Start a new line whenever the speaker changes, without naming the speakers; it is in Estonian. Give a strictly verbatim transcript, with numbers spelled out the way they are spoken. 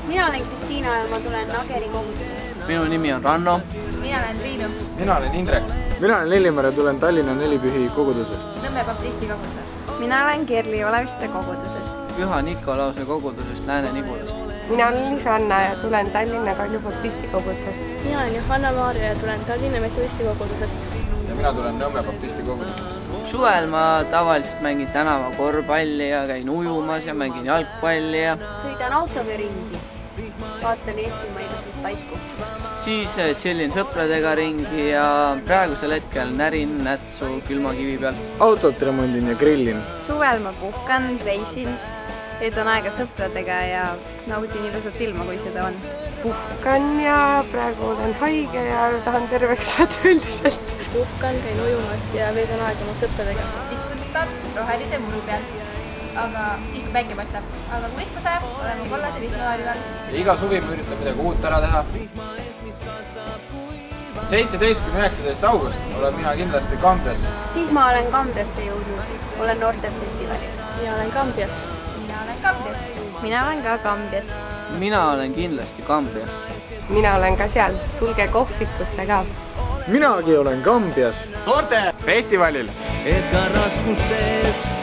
Mina olen Kristiina ja ma tulen Nageri kogudusest.
Minu nimi on Ranno.
Mina olen Triinu.
Mina olen Indrek.
Mina olen Lillimar ja tulen Tallinna Nelipühi kogudusest.
Nõmme baptisti kogudusest.
Mina olen Kerli Oleviste kogudusest.
Püha Nikolause kogudusest Lääne-Nigulast.
Mina olen Liis-Anna ja tulen Tallinna Kalju baptisti kogudusest.
Mina olen Johanna-Maarja ja tulen Tallinna metodisti kogudusest.
Ja mina tulen Nõmme baptisti kogudusest.
Suvel ma tavaliselt mängin tänava korvpalli ja käin ujumas ja mängin jalgpalli ja
sõidan autoga ringi. Vaatan eestimailaseid paiku.
Siis chillin sõpradega ringi ja praegusel hetkel närin nätsu külmakivi peal.
Autot remondin ja grillin.
Suvel ma puhkan, reisin, veedan aega sõpradega ja naudin ilusat ilma, kui seda on.
Puhkan ja praegu olen haige ja tahan terveks saada üldiselt.
Puhkan, käin ujumas ja veedan aega oma sõpradega.
Likutan rohelise muru peal, aga siis kui päike paistab. Aga kui vihma sajab, oleme kollase vihmalaari peal.
Ja iga suvi me üritan midagi uut ära teha. seitseteist kuni üheksateist august olen mina kindlasti Kambjas.
Siis ma olen Kambjasse jõudnud. Olen noortefestivalil.
Mina olen Kambjas.
Mina olen Kambjas.
Mina olen ka Kambjas.
Mina olen kindlasti Kambjas.
Mina olen ka seal. Tulge kohvikusse ka.
Minagi olen Kambjas.
Noorte festivalil.
Et ka raskustes